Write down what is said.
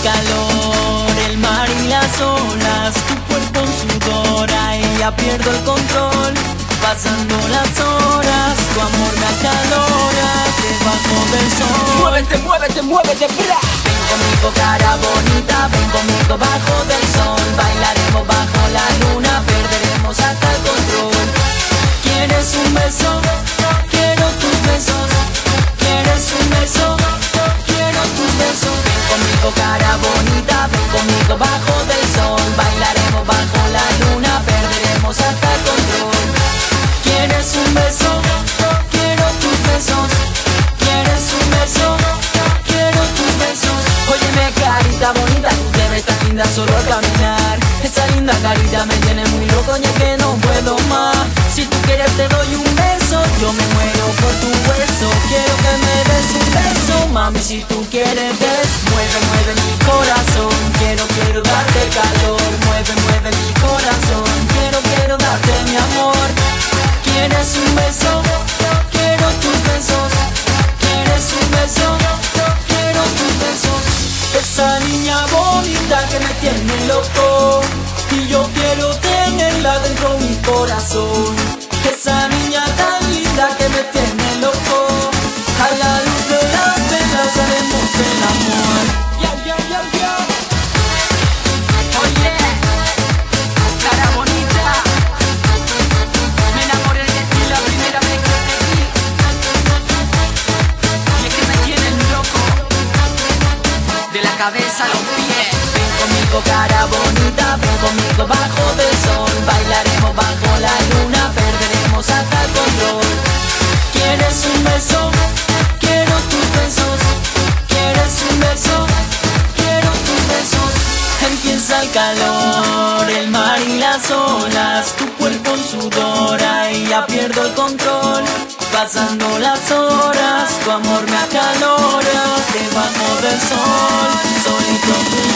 calor, el mar y las olas, tu cuerpo en sudor, ahí ya pierdo el control. Pasando las horas, tu amor me acalora debajo del sol. Muévete, muévete, muévete, bra. Ven conmigo cara bonita, ven conmigo bajo del sol. Bailaremos bajo la luna, perderemos hasta el control. ¿Quieres un beso? Quiero tus besos. ¿Quieres un beso? Quiero tus besos. Ven conmigo cara bonita, ven conmigo bajo del sol. Bailaremos bajo la luna, perderemos hasta el control. ¿Quieres un beso? Quiero tus besos. ¿Quieres un beso? Quiero tus besos. Óyeme, carita bonita, tú te ves tan linda solo al caminar. Esa linda carita me tiene muy loco, ya que no puedo más. Si tú quieres te doy un beso, yo me muero por tu hueso. Quiero que me des un beso, mami, si tú quieres ves. Mueve, mueve mi corazón, quiero darte calor. Mueve, mueve mi corazón, quiero darte mi amor. ¿Quieres un beso? Quiero tus besos. ¿Quieres un beso? Quiero tus besos. Esa niña bonita que me tiene loco, y yo quiero tenerla dentro de mi corazón. Esa niña tan linda que me tiene loco, a la luz de las velas haremos el amor. Yo, yo, yo, yo. Oye, cara bonita, me enamoré de ti la primera vez que te vi. Y es que me tienes loco, de la cabeza a los pies. Ven conmigo cara bonita, ven conmigo bajo del sol. Bailaremos bajo la luna, perderemos hasta el control. ¿Quieres un beso? Quiero tus besos. ¿Quieres un beso? Quiero tus besos. Empieza el calor, el mar y las olas, tu cuerpo en sudor, ahí ya pierdo el control. Pasando las horas, tu amor me acalora debajo del sol. Solito tú